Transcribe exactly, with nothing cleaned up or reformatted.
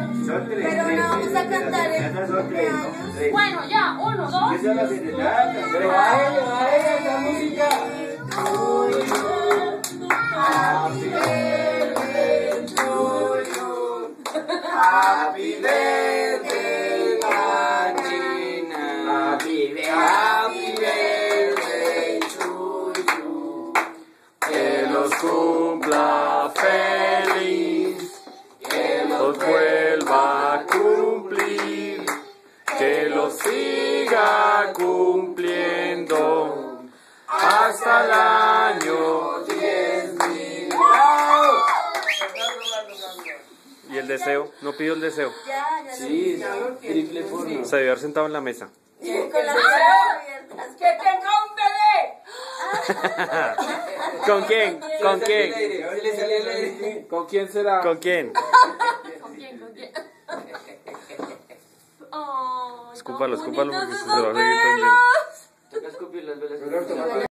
Son tres. Pero tres, no vamos tres, a cantar el tres, son tres, ¿no? cumpleaños. Tres. Bueno, ya, uno, dos. ¿Qué son las serenatas? Pero bájale, bájale la música. Happy birthday to you. Happy birthday, Martina. Happy birthday. Happy birthday to you. Que los cumpla feliz, que los vuelva a cumplir, que los siga cumpliendo hasta el año diez mil. ¿Y el deseo? ¿No pidió el deseo? Ya, ya Sí, triple porno. Se debió haber sentado en la mesa. lo con las puertas abiertas. ¡Que tenga un bebé! ¿Con quién? ¿Con quién? Se le sale el aire. ¿Con quién será? ¿Con quién? ¿Con quién? ¿Con quién? Ay, Escúpalo, tan escúpalo bonitos porque se esos va a seguir prendiendo. pelos. Toca escupir las velas.